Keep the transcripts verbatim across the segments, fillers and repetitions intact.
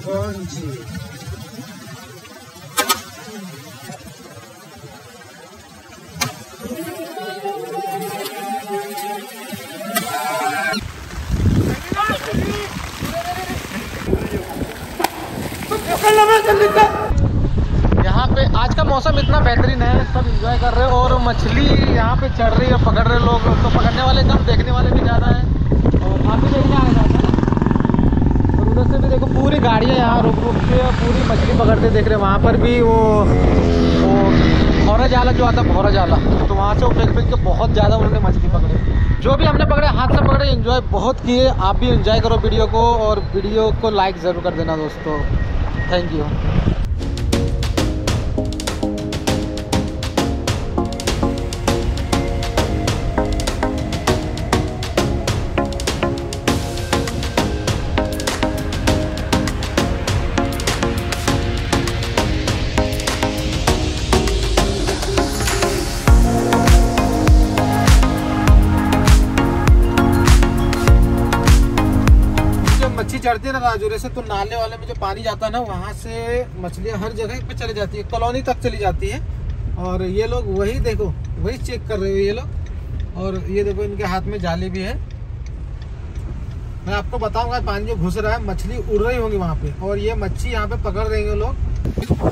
कौन जी? यहाँ पे आज का मौसम इतना बेहतरीन है, सब एंजॉय कर रहे हो और मछली यहाँ पे चढ़ रही है, पकड़ रहे लोग। तो पकड़ने वाले कम, देखने वाले भी ज़्यादा है। और आप भी देखने आए जाते हैं ना। और उधर से भी देखो पूरी गाड़ियाँ यहाँ रुक रुक के पूरी मछली पकड़ते देख रहे हैं। वहाँ पर भी वो वो भौरा जाला जो आता है, भौरा जाला, तो वहाँ से वो फेंक फेंक के बहुत ज़्यादा उन्होंने मछली पकड़े। जो भी हमने पकड़े हाथ से पकड़े, एंजॉय बहुत किए। आप भी एंजॉय करो वीडियो को, और वीडियो को लाइक ज़रूर कर देना दोस्तों। Thank you. मच्छी चढ़ती है ना राजूरे से, तो नाले वाले में जो पानी जाता है ना, वहाँ से मछलियाँ हर जगह पे चली जाती है, कॉलोनी तक चली जाती है। और ये लोग वही देखो, वही चेक कर रहे हो ये लोग। और ये देखो इनके हाथ में जाली भी है। मैं आपको बताऊंगा, पानी जो घुस रहा है, मछली उड़ रही होंगी वहाँ पे, और ये मच्छी यहाँ पे पकड़ रहे हैं लोग।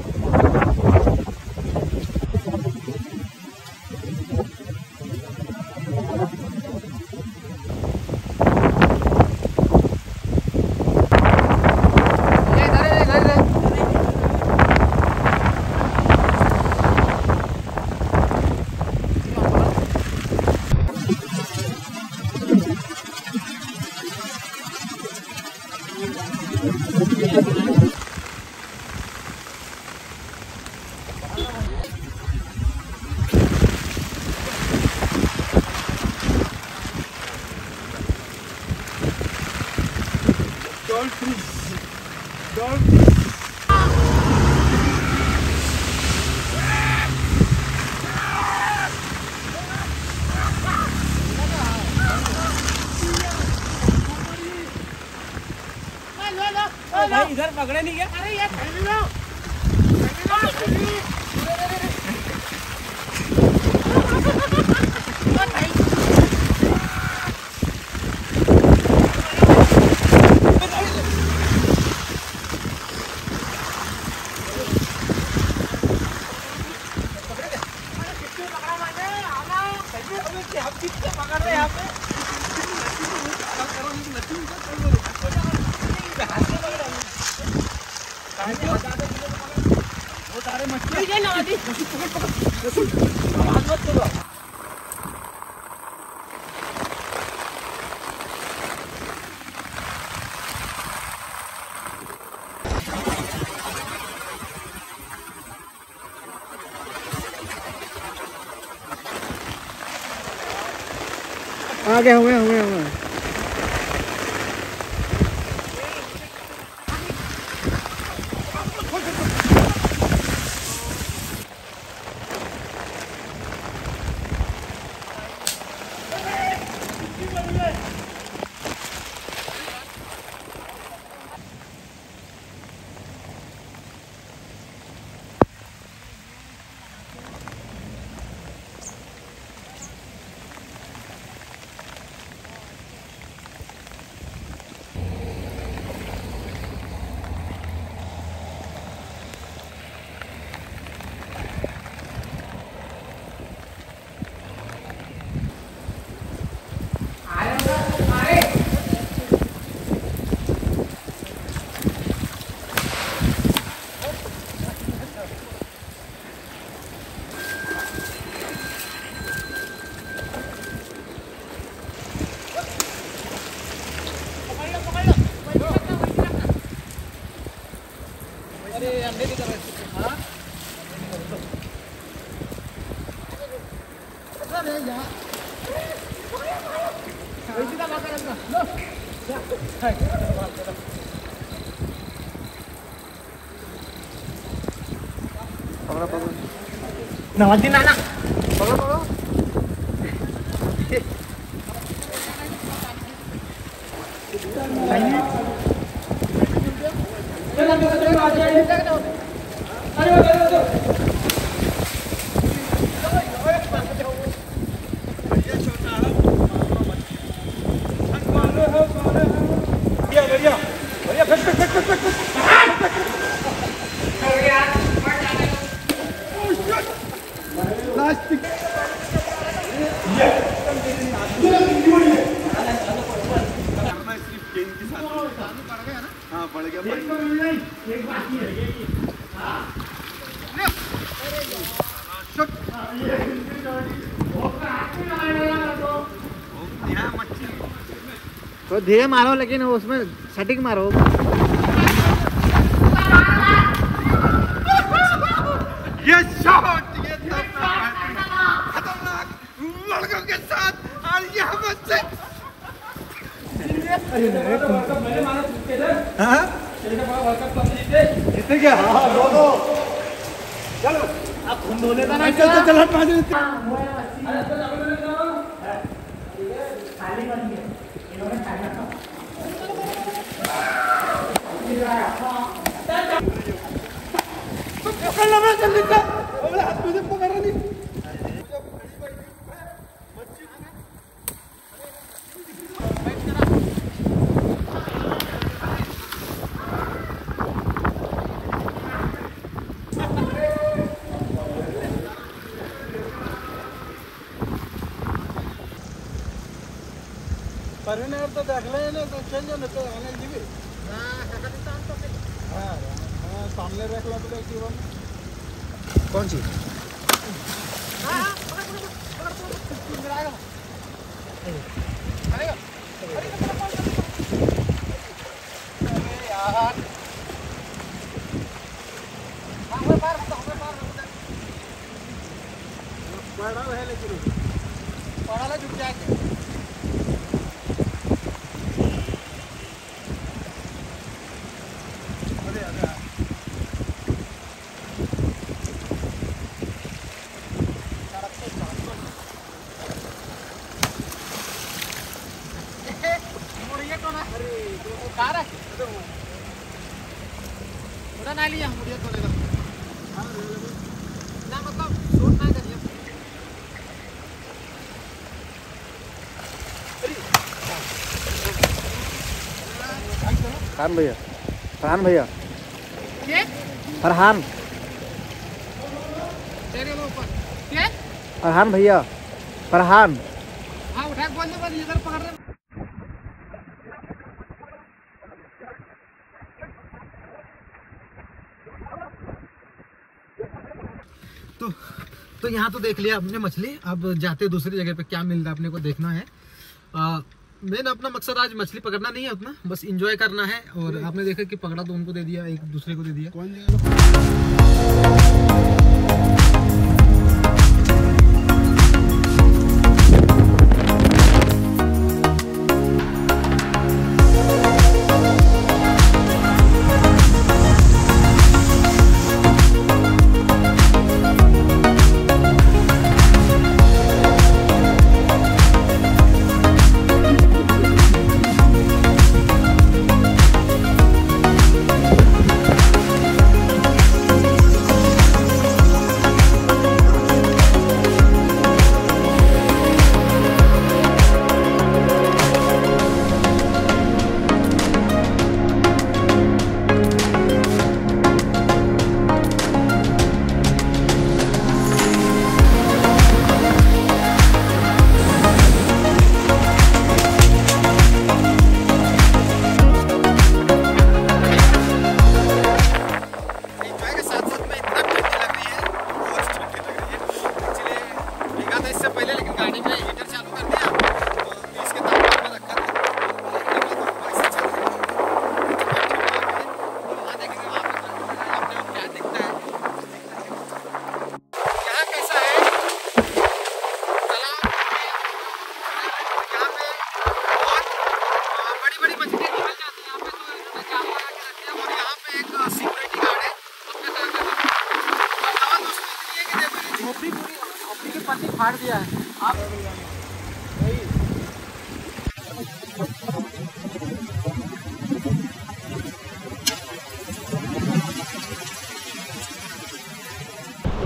भाई इधर पकड़े नहीं क्या? अरे यार पकड़ रहे यहाँ पे। वो सारे मछली आगे हुए हुए हुए नवाजी नाना पकड़ो पकड़ो हाँ बढ़ गया तो धीरे मारो, लेकिन उसमें सटिक मारो। ये शॉट ये खतरनाक लड़कों के साथ और यहाँ बच्चे जीते क्या? हाँ दो दो चलो आप खून धो लेना ना। चल चल पाँच मिनट पकड़ना मैं जल्दी से। अबे हाथ मुझे पकड़ रहा नहीं। परिणाम तो देख ले ना तो चेंज होने तो आने दीजिए। हाँ कहाँ तो हाँ हाँ सामने रख लो तो क्यों कौन सी? हाँ हाँ पकड़ पकड़ पकड़ पकड़ मेरा आएगा आएगा अरे यार हाँ हमें पार होता हमें पार होता बड़ा है लेकिन बड़ा ला झुक जाएगा। ना लिया मुड़िया तो लेगा ना मतलब शूट ना करिए। फरहान भैया फरहान भैया क्या फरहान तेरे ऊपर क्या फरहान भैया फरहान हाँ उठा बोल दे बस इधर पकड़ रहे। तो तो यहाँ तो देख लिया अपने मछली। अब जाते दूसरी जगह पे क्या मिल रहा है अपने को देखना है। मेन अपना मकसद आज मछली पकड़ना नहीं है अपना, बस एंजॉय करना है। और आपने देखा कि पकड़ा तो उनको दे दिया, एक दूसरे को दे दिया। फाड़ दिया है आप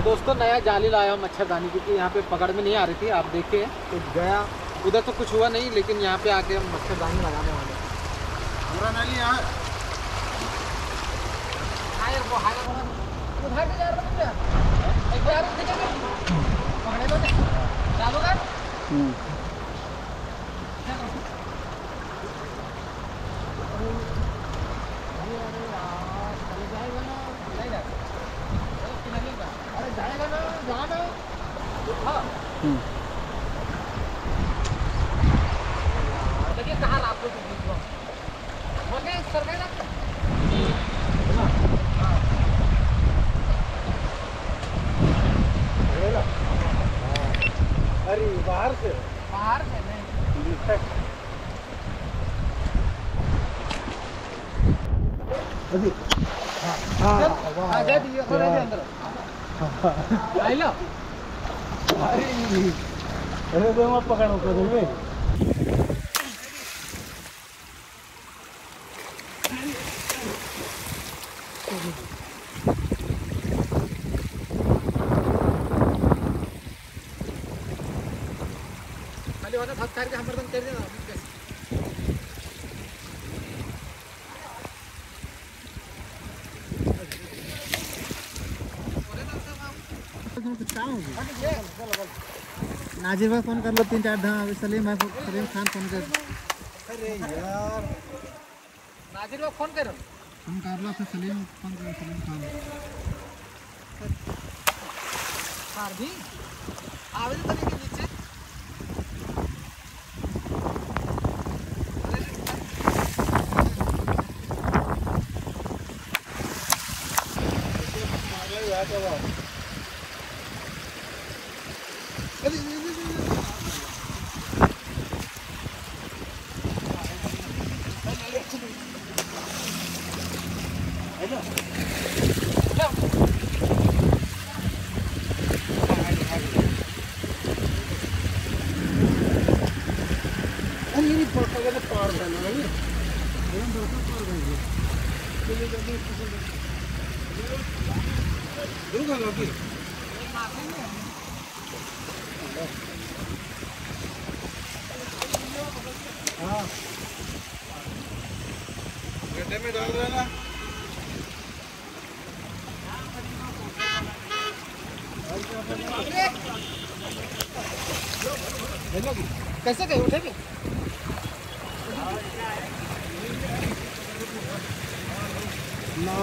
तो दोस्तों नया जाली लाया हूँ मच्छरदानी, क्योंकि यहाँ पे पकड़ में नहीं आ रही थी। आप देखिए तो गया उधर तो कुछ हुआ नहीं, लेकिन यहाँ पे आके हम मच्छरदानी लगाने वाले हैं। पूरा नहीं यहाँ देखिए कहाँ आप लोग सरकार अरे बाहर से बाहर से नहीं अभी हाँ दे दिए थोड़े दे अंदर आई लो। अरे अरे तो मत पकड़ो को में खाली होता भाग करके हम बर्तन कर देना। नाजिर भाई फोन कर लो तीन चार ढा सलीम भाई सलीम खान फोन कर। अरे यार नाजिर भाई फोन करो फोन कर लो फिर सलीम फोन कर सलीम खान कार भी आवेदन करने के नीचे गड्ढे में डाल देना। कैसे गए उठेंगे ना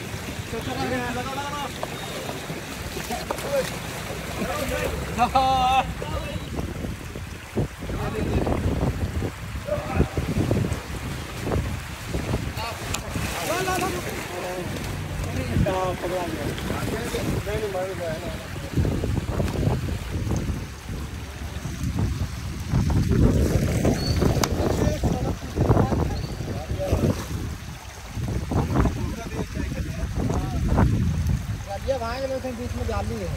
भाग लो बीच में जाली है।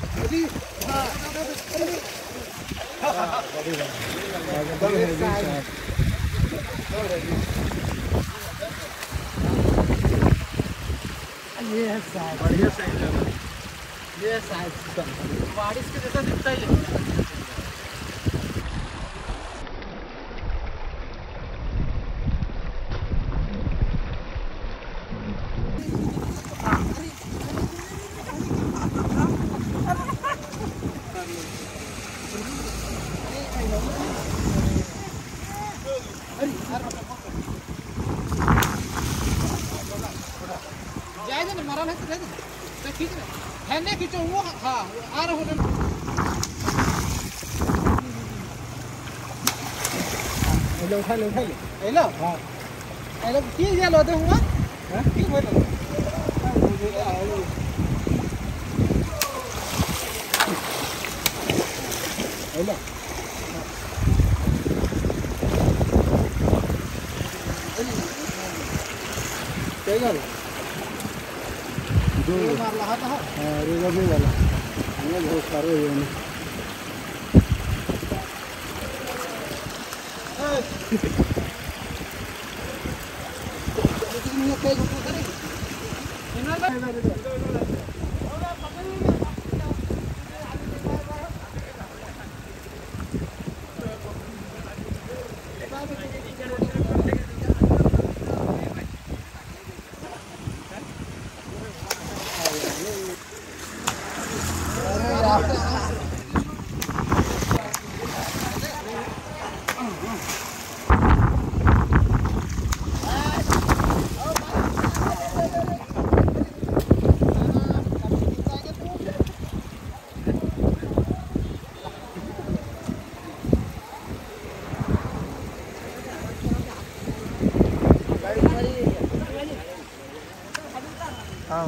ये है साइज बढ़िया साइज है। ये साइज बारिश के जैसा दिखता ही है। जाएगा ना मरा है तो खींच रहे है नहीं खींचो वो हाँ आ रहा हूँ ले उठा ले उठा ले हेलो हाँ हेलो की गया लोटे हुआ हैं की बोल हेलो क्या गया जो मार रहा था हां रिवर में वाला ये बहुत सारे हुए हैं लेकिन ये तेज होता है इन्होंने हाँ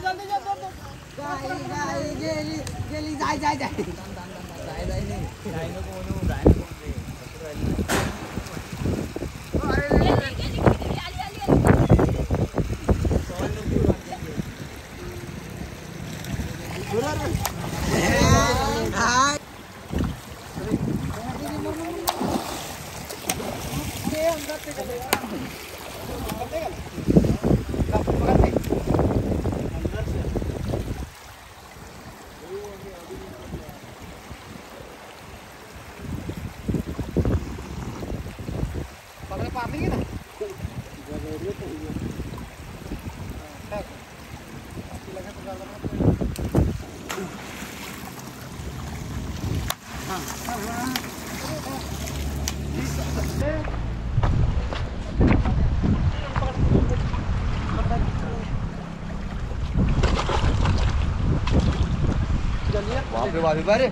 पार नहीं ना करने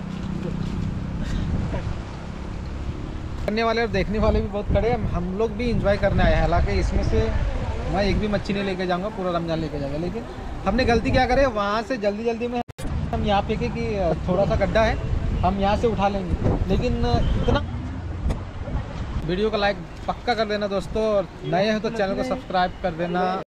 वाले और देखने वाले भी बहुत खड़े हैं। हम लोग भी एंजॉय करने आए हैं। हालांकि इसमें से मैं एक भी मच्छी नहीं लेके जाऊंगा, पूरा रमजान लेके जाऊंगा। लेकिन हमने गलती क्या करे, वहाँ से जल्दी जल्दी में हम यहाँ फेंके कि थोड़ा सा गड्ढा है, हम यहाँ से उठा लेंगे। लेकिन इतना वीडियो को लाइक पक्का कर देना दोस्तों, और नए हैं तो चैनल को सब्सक्राइब कर देना।